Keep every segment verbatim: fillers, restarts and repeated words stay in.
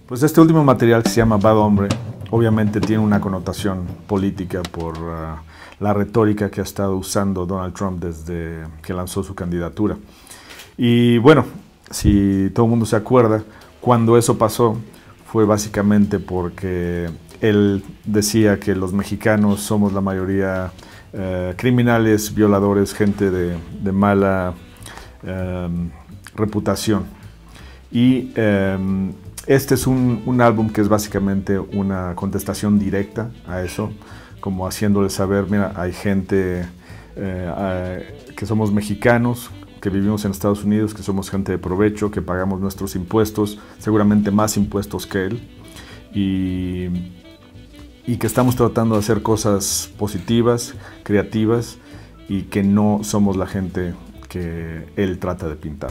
Pues este último material, que se llama Bad Hombre, obviamente tiene una connotación política por uh, la retórica que ha estado usando Donald Trump desde que lanzó su candidatura. Y bueno, si todo el mundo se acuerda, cuando eso pasó fue básicamente porque él decía que los mexicanos somos la mayoría uh, criminales, violadores, gente de, de mala um, reputación. Y um, este es un, un álbum que es básicamente una contestación directa a eso, como haciéndole saber, mira, hay gente eh, eh, que somos mexicanos, que vivimos en Estados Unidos, que somos gente de provecho, que pagamos nuestros impuestos, seguramente más impuestos que él, y, y que estamos tratando de hacer cosas positivas, creativas, y que no somos la gente que él trata de pintar.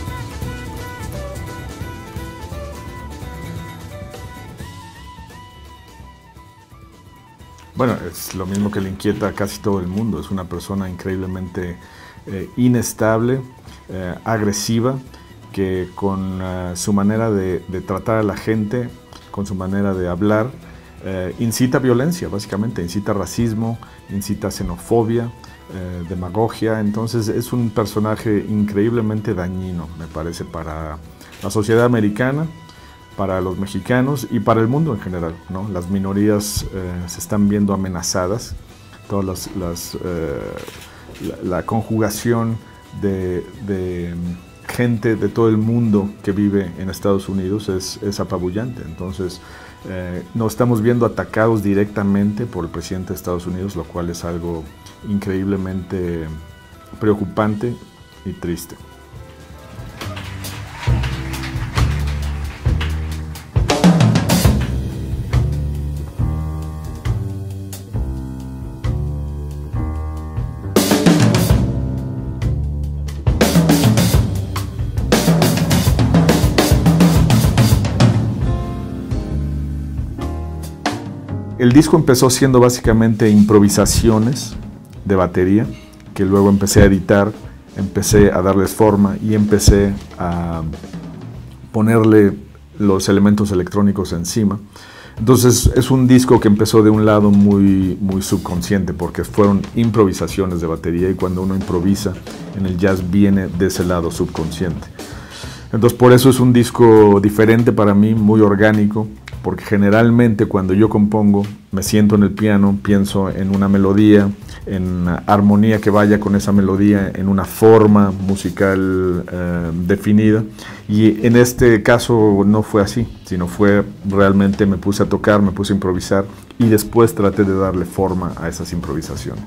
Bueno, es lo mismo que le inquieta a casi todo el mundo. Es una persona increíblemente eh, inestable, eh, agresiva, que con uh, su manera de, de tratar a la gente, con su manera de hablar, eh, incita violencia, básicamente, incita racismo, incita xenofobia, eh, demagogia. Entonces es un personaje increíblemente dañino, me parece, para la sociedad americana, para los mexicanos y para el mundo en general, ¿no? Las minorías eh, se están viendo amenazadas, todas las, las, eh, la, la conjugación de, de gente de todo el mundo que vive en Estados Unidos es, es apabullante. Entonces eh, nos estamos viendo atacados directamente por el presidente de Estados Unidos, lo cual es algo increíblemente preocupante y triste. El disco empezó siendo básicamente improvisaciones de batería, que luego empecé a editar, empecé a darles forma y empecé a ponerle los elementos electrónicos encima. Entonces es un disco que empezó de un lado muy, muy subconsciente, porque fueron improvisaciones de batería, y cuando uno improvisa en el jazz viene de ese lado subconsciente. Entonces por eso es un disco diferente para mí, muy orgánico, porque generalmente cuando yo compongo me siento en el piano, pienso en una melodía, en armonía que vaya con esa melodía, en una forma musical eh, definida, y en este caso no fue así, sino fue realmente me puse a tocar, me puse a improvisar y después traté de darle forma a esas improvisaciones.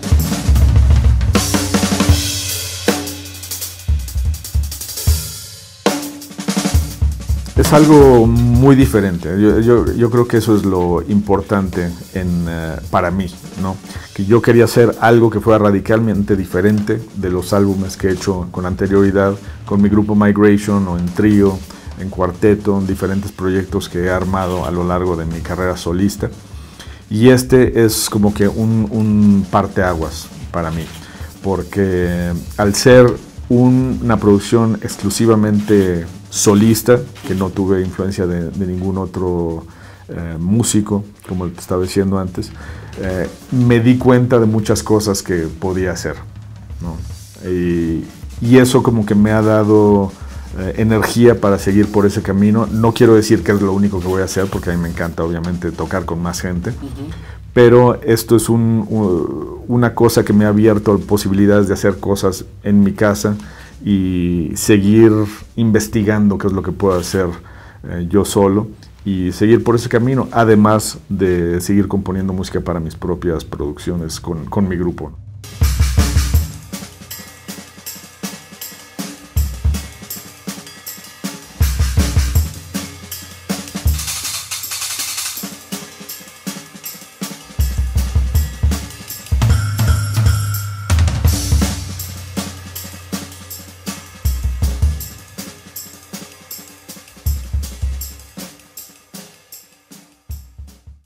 Es algo muy diferente. Yo, yo, yo creo que eso es lo importante en, uh, para mí, ¿no? Que yo quería hacer algo que fuera radicalmente diferente de los álbumes que he hecho con anterioridad, con mi grupo Migration, o en trío, en cuarteto, en diferentes proyectos que he armado a lo largo de mi carrera solista. Y este es como que un, un parteaguas para mí, porque al ser un, una producción exclusivamente solista, que no tuve influencia de, de ningún otro eh, músico, como te estaba diciendo antes, eh, me di cuenta de muchas cosas que podía hacer, ¿no? Y, y eso como que me ha dado eh, energía para seguir por ese camino. No quiero decir que es lo único que voy a hacer, porque a mí me encanta obviamente tocar con más gente, uh-huh. Pero esto es un, un, una cosa que me ha abierto posibilidades de hacer cosas en mi casa y seguir investigando qué es lo que puedo hacer eh, yo solo y seguir por ese camino, además de seguir componiendo música para mis propias producciones con, con mi grupo.